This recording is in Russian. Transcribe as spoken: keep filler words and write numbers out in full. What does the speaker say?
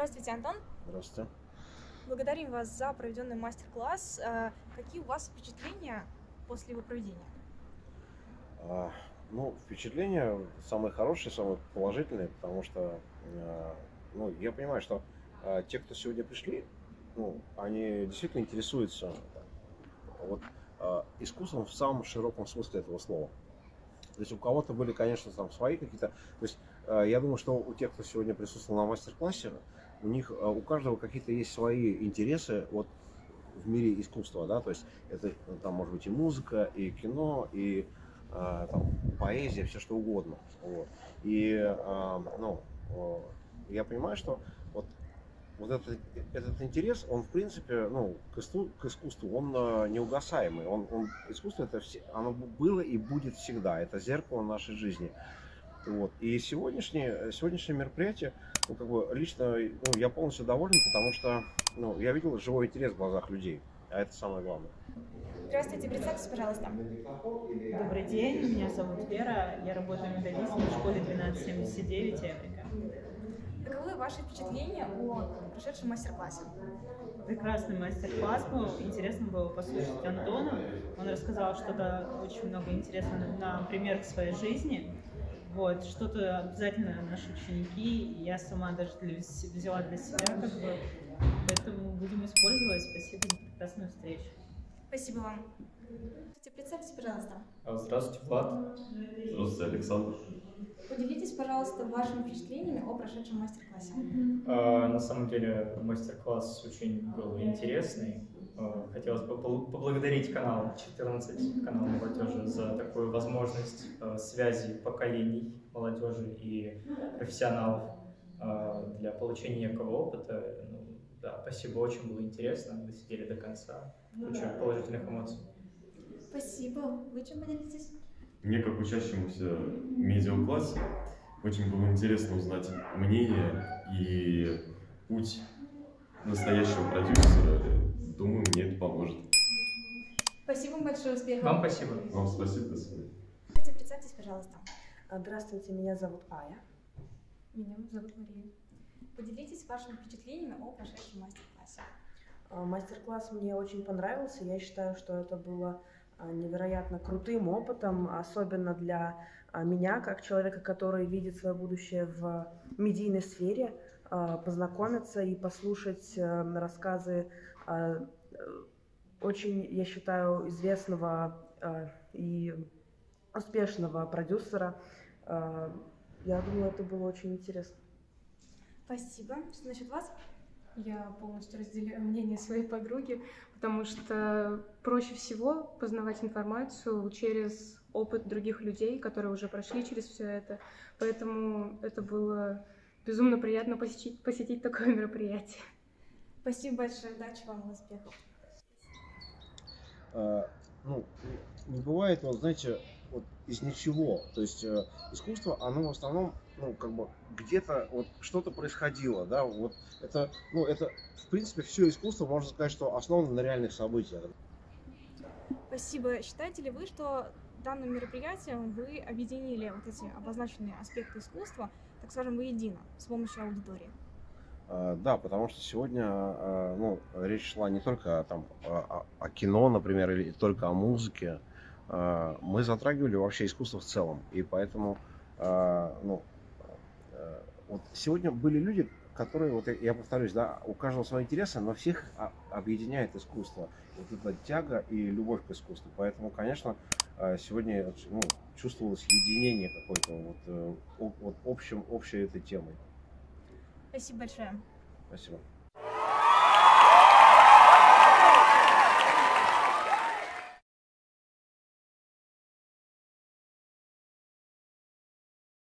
Здравствуйте, Антон. Здравствуйте. Благодарим вас за проведенный мастер-класс. Какие у вас впечатления после его проведения? А, ну, впечатления самые хорошие, самые положительные, потому что а, ну, я понимаю, что а, те, кто сегодня пришли, ну, они действительно интересуются вот, а, искусством в самом широком смысле этого слова. То есть у кого-то были, конечно, там свои какие-то. То есть а, я думаю, что у тех, кто сегодня присутствовал на мастер-классе, у них а, у каждого какие-то есть свои интересы вот, в мире искусства, да, то есть это там может быть и музыка, и кино, и э, там, поэзия, все что угодно. Вот. И э, ну, э, я понимаю, что вот, вот этот, этот интерес, он в принципе, ну, к, иску, к искусству, он э, неугасаемый. Он, он, искусство это все, оно было и будет всегда. Это зеркало нашей жизни. Вот. И сегодняшнее, сегодняшнее мероприятие, ну, как бы, лично ну, я полностью доволен, потому что ну, я видел живой интерес в глазах людей, а это самое главное. Здравствуйте, представьтесь, пожалуйста. Добрый день, меня зовут Вера, я работаю методистом в школе двенадцать семьдесят девять Эврика. Каковы ваши впечатления о прошедшем мастер-классе? Прекрасный мастер-класс был, интересно было послушать Антона. Он рассказал что-то очень много интересного на примерах своей жизни. Вот, что-то обязательно наши ученики, и я сама даже для, взяла для себя, как бы, поэтому будем использовать. Спасибо за прекрасную встречу. Спасибо вам. Представьтесь, пожалуйста. Здравствуйте, Влад. Здравствуйте, Александр. Поделитесь, пожалуйста, вашими впечатлениями о прошедшем мастер-классе. На самом деле мастер-класс очень был интересный. Хотелось бы поблагодарить канал четырнадцать, канал молодежи, за такую возможность связи поколений молодежи и профессионалов для получения некого опыта. Ну, да, спасибо, очень было интересно, мы сидели до конца, куча положительных эмоций. Спасибо. Вы чем поделитесь? Мне, как учащемуся в медиаклассе, очень было интересно узнать мнение и путь настоящего продюсера. Думаю, мне это поможет. Спасибо вам большое, успехов. Вам спасибо. Вам спасибо, до свидания. Представьтесь, пожалуйста. Здравствуйте, меня зовут Ая. Меня зовут Мария. Поделитесь вашими впечатлениями о прошедшем мастер-классе. Мастер-класс мне очень понравился. Я считаю, что это было невероятно крутым опытом, особенно для меня, как человека, который видит свое будущее в медийной сфере, познакомиться и послушать рассказы очень, я считаю, известного и успешного продюсера. Я думаю, это было очень интересно. Спасибо. Что насчет вас? Я полностью разделяю мнение своей подруги, потому что проще всего познавать информацию через опыт других людей, которые уже прошли через все это. Поэтому это было безумно приятно посетить, посетить такое мероприятие. Спасибо большое, удачи вам, успехов. А, ну, не бывает, вот, знаете, вот из ничего. То есть э, искусство, оно в основном, ну, как бы где-то вот что-то происходило, да, вот это, ну, это, в принципе, все искусство, можно сказать, что основано на реальных событиях. Спасибо. Считаете ли вы, что данным мероприятием вы объединили вот эти обозначенные аспекты искусства, так скажем, воедино, с помощью аудитории? А, да, потому что сегодня, а, ну, речь шла не только там, о, о кино, например, или только о музыке. А, мы затрагивали вообще искусство в целом, и поэтому, а, ну, а, вот сегодня были люди, которые, вот я повторюсь, да, у каждого свои интересы, но всех объединяет искусство, вот эта тяга и любовь к искусству. Поэтому, конечно, сегодня, ну, чувствовалось единение какое-то вот, вот общем, общей этой темой. Спасибо большое. Спасибо.